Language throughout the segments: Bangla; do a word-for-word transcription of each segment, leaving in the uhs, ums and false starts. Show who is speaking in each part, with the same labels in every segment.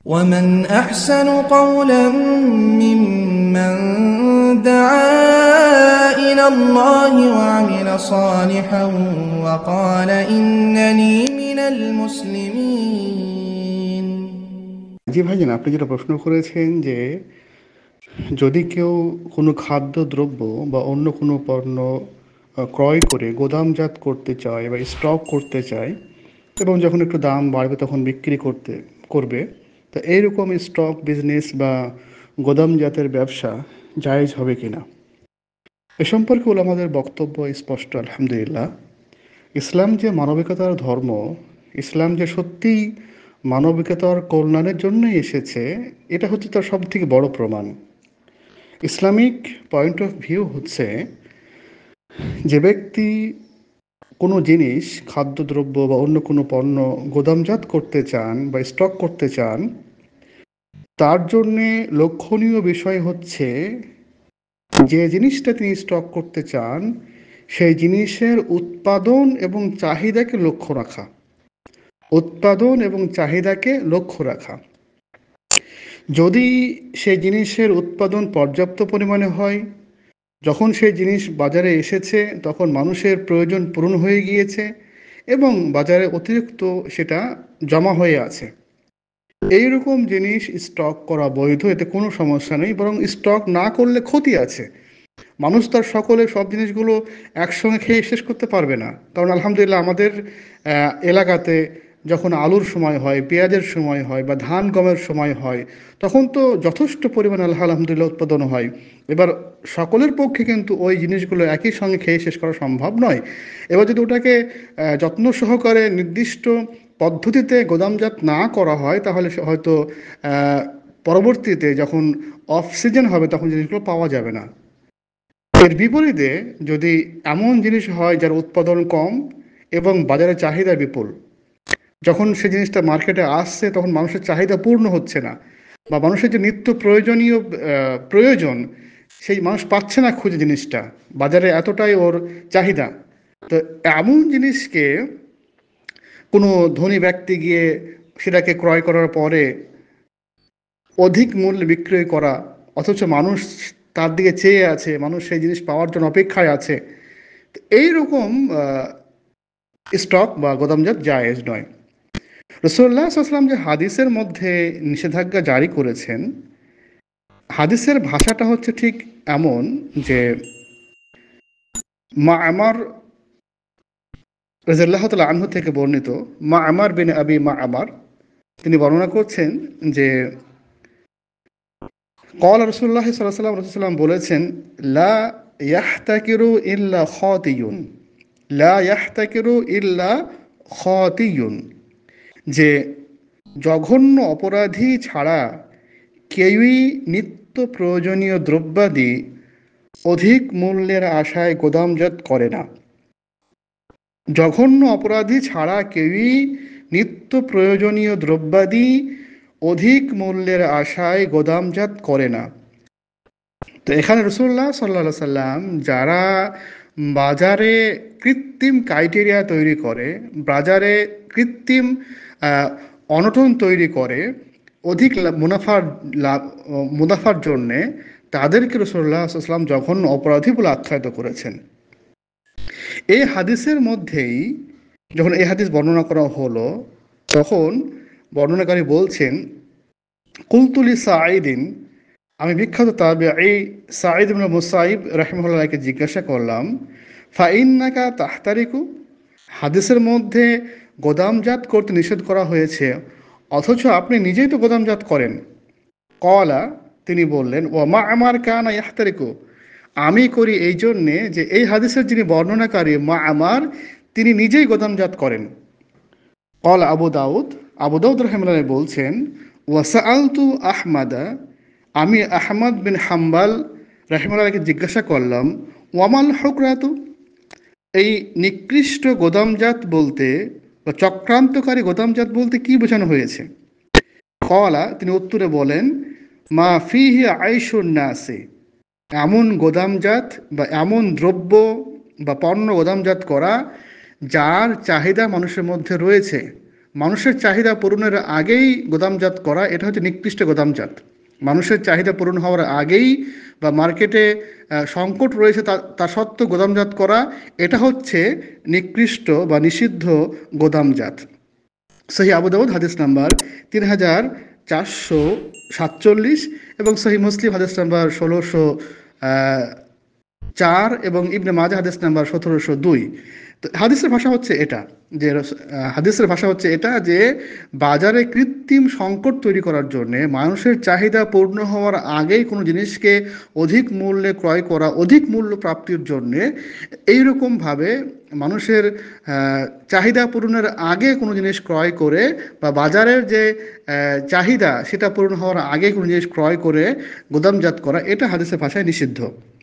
Speaker 1: ومن أحسن قولا ممن دعا إلى الله وعمل صالحا وقال إنني من المسلمين।
Speaker 2: জি ভাইজান, আপনি যেটা প্রশ্ন করেছেন যে যদি কেউ কোনো খাদ্যদ্রব্য বা অন্য কোনো পণ্য আহ, ক্রয় করে গোদামজাত করতে চায় বা স্টক করতে চায় এবং যখন একটু দাম বাড়বে তখন বিক্রি করতে করবে, তো এইরকম স্টক বিজনেস বা গোদামজাতের ব্যবসা জায়েজ হবে কিনা, এ সম্পর্কে আমাদের বক্তব্য স্পষ্ট আলহামদুলিল্লাহ। ইসলাম যে মানবিকতার ধর্ম, ইসলাম যে সত্যিই মানবিকতার কল্যাণের জন্যই এসেছে, এটা হচ্ছে তার সব থেকে বড় প্রমাণ। ইসলামিক পয়েন্ট অফ ভিউ হচ্ছে, যে ব্যক্তি কোনো জিনিস খাদ্যদ্রব্য বা অন্য কোনো পণ্য গোদামজাত করতে চান বা স্টক করতে চান, তার জন্যে লক্ষণীয় বিষয় হচ্ছে যে জিনিসটা তিনি স্টক করতে চান সেই জিনিসের উৎপাদন এবং চাহিদাকে লক্ষ্য রাখা উৎপাদন এবং চাহিদাকে লক্ষ্য রাখা যদি সেই জিনিসের উৎপাদন পর্যাপ্ত পরিমাণে হয়, যখন সেই জিনিস বাজারে এসেছে তখন মানুষের প্রয়োজন পূরণ হয়ে গিয়েছে এবং বাজারে অতিরিক্ত সেটা জমা হয়ে আছে, এইরকম জিনিস স্টক করা বৈধ, এতে কোনো সমস্যা নেই। বরং স্টক না করলে ক্ষতি আছে। মানুষ তার সকলে সব জিনিসগুলো একসঙ্গে খেয়ে শেষ করতে পারবে না। কারণ আলহামদুলিল্লাহ আমাদের আহ, এলাকাতে যখন আলুর সময় হয়, পেঁয়াজের সময় হয় বা ধান গমের সময় হয়, তখন তো যথেষ্ট পরিমাণে আল্লাহ আলহামদুলিল্লাহ উৎপাদন হয়। এবার সকলের পক্ষে কিন্তু ওই জিনিসগুলো একই সঙ্গে খেয়ে শেষ করা সম্ভব নয়। এবার যদি ওটাকে আহ, যত্ন সহকারে নির্দিষ্ট পদ্ধতিতে গোদামজাত না করা হয়, তাহলে সে হয়তো আহ, পরবর্তীতে যখন অফ সিজন হবে তখন জিনিসগুলো পাওয়া যাবে না। এর বিপরীতে যদি এমন জিনিস হয় যার উৎপাদন কম এবং বাজারে চাহিদা বিপুল, যখন সে জিনিসটা মার্কেটে আসছে তখন মানুষের চাহিদা পূর্ণ হচ্ছে না বা মানুষের যে নিত্য প্রয়োজনীয় আহ, প্রয়োজন সেই মানুষ পাচ্ছে না খুঁজে জিনিসটা, বাজারে এতটাই ওর চাহিদা, তো এমন জিনিসকে কোনো ধনী ব্যক্তি গিয়ে সেটাকে ক্রয় করার পরে অধিক মূল্যে বিক্রয় করা, অথচ মানুষ তার দিকে চেয়ে আছে, মানুষ সেই জিনিস পাওয়ার জন্য অপেক্ষায় আছে, এইরকম স্টক বা গোদামজাত জায়েজ নয়। রসুল্লাহ সাল্লাম যে হাদিসের মধ্যে নিষেধাজ্ঞা জারি করেছেন, হাদিসের ভাষাটা হচ্ছে ঠিক এমন যে মা আমার রাদিয়াল্লাহু তাআলা আনহু থেকে বর্ণিত, মা আমার বিন আবি মা আমার, তিনি বর্ণনা করছেন যে কল রসুল্লাহ সাল্লাহ সাল্লাম, রসুল্লাম বলেছেন, লা ইয়াহতাকিরু ইল্লা খাতিয়ুন, লা ইয়াহতাকিরু ইল্লা খাতিয়ুন, যে জঘন্য অপরাধী ছাড়া কেউই নিত্য প্রয়োজনীয় দ্রব্যাদি অধিক মূল্যের আশায় গোদামজাত করে না। জঘন্য অপরাধী ছাড়া কেউই নিত্য প্রয়োজনীয় দ্রব্যাদি অধিক মূল্যের আশায় গোদামজাত করে না। তো এখানে রসুল্লাহ সাল্লা সাল্লাম যারা বাজারে কৃত্রিম ক্রাইটেরিয়া তৈরি করে, বাজারে কৃত্রিম আহ, অনটন তৈরি করে অধিক লাভ- মুনাফার লাভ মুনাফার জন্যে, তাদেরকে রসুল্লাহ সাল্লাম যখন অপরাধী বলে আখ্যায়িত করেছেন। এই হাদিসের মধ্যেই যখন এই হাদিস বর্ণনা করা হলো, তখন বর্ণনাকারী বলছেন, কুলতুলি সাঈদিন, আমি বিখ্যাত তাবেঈ সাঈদ ইবনে মুসাইব রাহিমাহুল্লাহকে জিজ্ঞাসা করলাম, ফাইন্নাকা তাহতারিকু, হাদিসের মধ্যে গোদামজাত করতে নিষেধ করা হয়েছে, অথচ আপনি নিজেই তো গোদামজাত করেন। কলা, তিনি বললেন, ও মা আমার কানা ইয়াহতারিকু, আমি করি এই জন্যে যে এই হাদিসের যিনি বর্ণনাকারী মা আমার, তিনি নিজেই গোদামজাত করেন। কল আবু দাউদ, আবু দাউদ রহমাল্লাহ বলছেন, ওয়াসাআলতু আহমাদা, আমি আহমদ বিন হাম্বাল রহমাল্লাহকে জিজ্ঞাসা করলাম, ওয়ামাল হুকরাতু, এই নিকৃষ্ট গোদামজাত বলতে বা চক্রান্তকারী গোদামজাত বলতে কি বোঝানো হয়েছে? কলা, তিনি উত্তরে বলেন, মা ফিহি আইশুন নাসি, এমন গোদামজাত বা এমন দ্রব্য বা পণ্য গোদামজাত করা যার চাহিদা মানুষের মধ্যে রয়েছে, মানুষের চাহিদা পূরণের আগেই গোদামজাত করা, এটা হচ্ছে নিকৃষ্ট গোদামজাত। মানুষের চাহিদা পূরণ হওয়ার আগেই বা মার্কেটে সংকট রয়েছে তা তা সত্ত্বেও গোদামজাত করা, এটা হচ্ছে নিকৃষ্ট বা নিষিদ্ধ গোদামজাত। সহি আবু দাউদ হাদিস নাম্বার তিন হাজার চারশো সাতচল্লিশ এবং সহি মুসলিম হাদিস নাম্বার ষোলোশো চার এবং ইবনে মাজাহ হাদিস নাম্বার সতেরোশো দুই। তো হাদিসের ভাষা হচ্ছে এটা যে হাদিসের ভাষা হচ্ছে এটা যে বাজারে কৃত্রিম সংকট তৈরি করার জন্যে, মানুষের চাহিদা পূর্ণ হওয়ার আগেই কোনো জিনিসকে অধিক মূল্যে ক্রয় করা, অধিক মূল্য প্রাপ্তির জন্যে এইরকমভাবে মানুষের চাহিদা পূরণের আগে কোনো জিনিস ক্রয় করে বা বাজারের যে চাহিদা সেটা পূরণ হওয়ার আগে কোনো জিনিস ক্রয় করে গোদামজাত করা, এটা হাদিসের ভাষায় নিষিদ্ধ।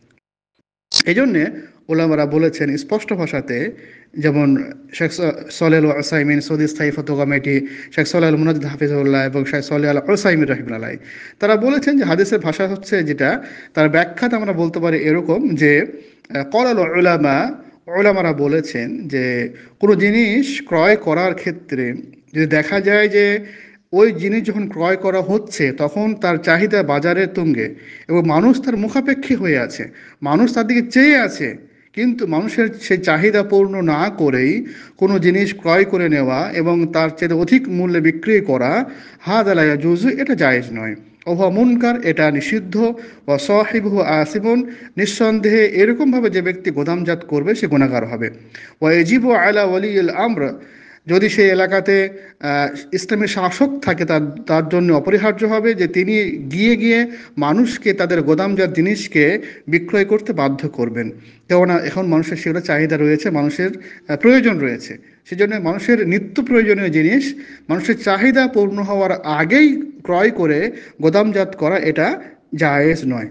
Speaker 2: এই জন্যে ওলামারা বলেছেন স্পষ্ট ভাষাতে, যেমন শেখ সলেহ আল ওসাইমিন, সৌদি স্থায়ী ফতোয়া কমিটি, শেখ সলেহ আল মুনাজ্জিদ হাফিজুল্লাহ এবং শেখ সলেহ আল ওসাইমিন রহিমুল্লাহ, তারা বলেছেন যে হাদিসের ভাষা হচ্ছে যেটা, তার ব্যাখ্যাতে আমরা বলতে পারি এরকম যে ক্বালাল উলামা, ওলামারা বলেছেন যে কোনো জিনিস ক্রয় করার ক্ষেত্রে যদি দেখা যায় যে ওই জিনিস যখন ক্রয় করা হচ্ছে তখন তার চাহিদা বাজারে তুঙ্গে এবং মানুষ তার মুখাপেক্ষী হয়ে আছে, মানুষ তার দিকে চেয়ে আছে, কিন্তু মানুষের সেই চাহিদা পূর্ণ না করেই কোনো জিনিস ক্রয় করে নেওয়া এবং তার চেয়ে অধিক মূল্যে বিক্রি করা, হাযা লা ইয়াজুজু, এটা জায়েজ নয়। ওয়া মুনকার, এটা নিষিদ্ধ। ওয়া সাহিবুহু আসিমুন, নিঃসন্দেহে এরকমভাবে যে ব্যক্তি গোদামজাত করবে সে গুনাহগার হবে। ওয়া ইয়াজিবু আলা ওয়ালিয়িল আমর, যদি সেই এলাকাতে ইসলামী শাসক থাকে তার তার জন্য অপরিহার্য হবে যে তিনি গিয়ে গিয়ে মানুষকে তাদের গোদামজাত জিনিসকে বিক্রয় করতে বাধ্য করবেন। কেননা এখন মানুষের সেগুলো চাহিদা রয়েছে, মানুষের প্রয়োজন রয়েছে, সেজন্য মানুষের নিত্য প্রয়োজনীয় জিনিস মানুষের চাহিদা পূর্ণ হওয়ার আগেই ক্রয় করে গোদামজাত করা, এটা জায়েজ নয়।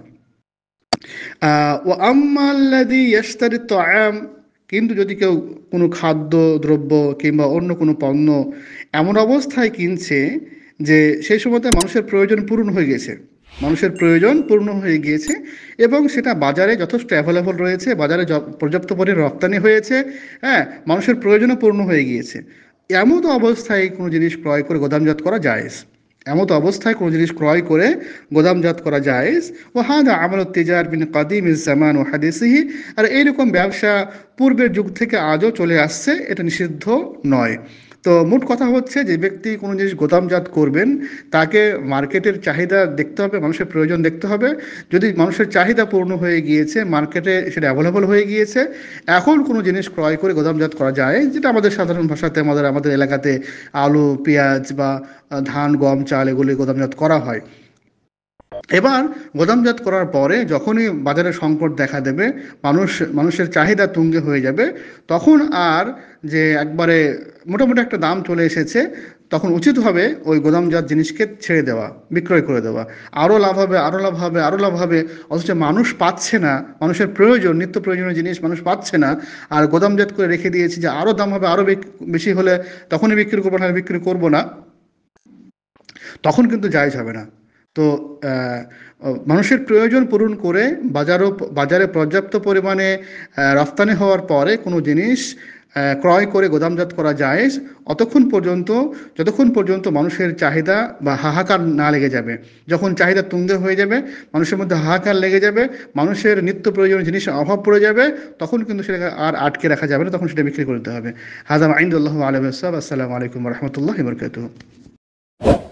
Speaker 2: ওয়া আম্মাল্লাযী ইয়াশতারি তাআম, কিন্তু যদি কেউ কোনো খাদ্য দ্রব্য কিংবা অন্য কোনো পণ্য এমন অবস্থায় কিনছে যে সেই সময়তে মানুষের প্রয়োজন পূরণ হয়ে গেছে, মানুষের প্রয়োজন পূর্ণ হয়ে গিয়েছে এবং সেটা বাজারে যথেষ্ট অ্যাভেলেবল রয়েছে, বাজারে পর্যাপ্ত পরিমাণে রপ্তানি হয়েছে, হ্যাঁ, মানুষের প্রয়োজনও পূর্ণ হয়ে গিয়েছে, এমন অবস্থায় কোনো জিনিস ক্রয় করে গোদামজাত করা জায়েজ। এমতো অবস্থায় কোনো জিনিস ক্রয় করে গোদামজাত করা জায়েজ। ও হাদা আমালত তিজার বিন কাদিম ইজ জামান ও হাদিসিহি, আর এইরকম ব্যবসা পূর্বের যুগ থেকে আজও চলে আসছে, এটা নিষিদ্ধ নয়। তো মোট কথা হচ্ছে যে ব্যক্তি কোনো জিনিস গোদামজাত করবেন তাকে মার্কেটের চাহিদা দেখতে হবে, মানুষের প্রয়োজন দেখতে হবে। যদি মানুষের চাহিদা পূর্ণ হয়ে গিয়েছে, মার্কেটে সেটা অ্যাভেলেবল হয়ে গিয়েছে, এখন কোনো জিনিস ক্রয় করে গোদামজাত করা যায়, যেটা আমাদের সাধারণ ভাষাতে আমাদের আমাদের এলাকাতে আলু, পেঁয়াজ বা ধান, গম, চাল এগুলি গোদামজাত করা হয়। এবার গোদামজাত করার পরে যখনই বাজারে সংকট দেখা দেবে, মানুষ মানুষের চাহিদা তুঙ্গে হয়ে যাবে, তখন আর যে একবারে মোটামুটি একটা দাম চলে এসেছে, তখন উচিত হবে ওই গোদামজাত জিনিসকে ছেড়ে দেওয়া, বিক্রয় করে দেওয়া। আরও লাভ হবে, আরও লাভ হবে, আরও লাভ হবে, অথচ মানুষ পাচ্ছে না, মানুষের প্রয়োজন, নিত্য প্রয়োজনীয় জিনিস মানুষ পাচ্ছে না, আর গোদামজাত করে রেখে দিয়েছি যে আরও দাম হবে, আরও বেশি হলে তখনই বিক্রি করবো, না বিক্রি করবো না, তখন কিন্তু জায়েজ হবে না। তো মানুষের প্রয়োজন পূরণ করে বাজারও বাজারে পর্যাপ্ত পরিমাণে রফতানি হওয়ার পরে কোনো জিনিস ক্রয় করে গোদামজাত করা জায়েজ, অতক্ষণ পর্যন্ত যতক্ষণ পর্যন্ত মানুষের চাহিদা বা হাহাকার না লেগে যাবে। যখন চাহিদা তুঙ্গে হয়ে যাবে, মানুষের মধ্যে হাহাকার লেগে যাবে, মানুষের নিত্য প্রয়োজনীয় জিনিসের অভাব পড়ে যাবে, তখন কিন্তু সেটাকে আর আটকে রাখা যাবে না, তখন সেটা বিক্রি করতে হবে। হাযা মা ইনদাল্লাহি ওয়া আলা আসসালামু আলাইকুম ওয়া রাহমাতুল্লাহি ওয়া বারাকাতুহু।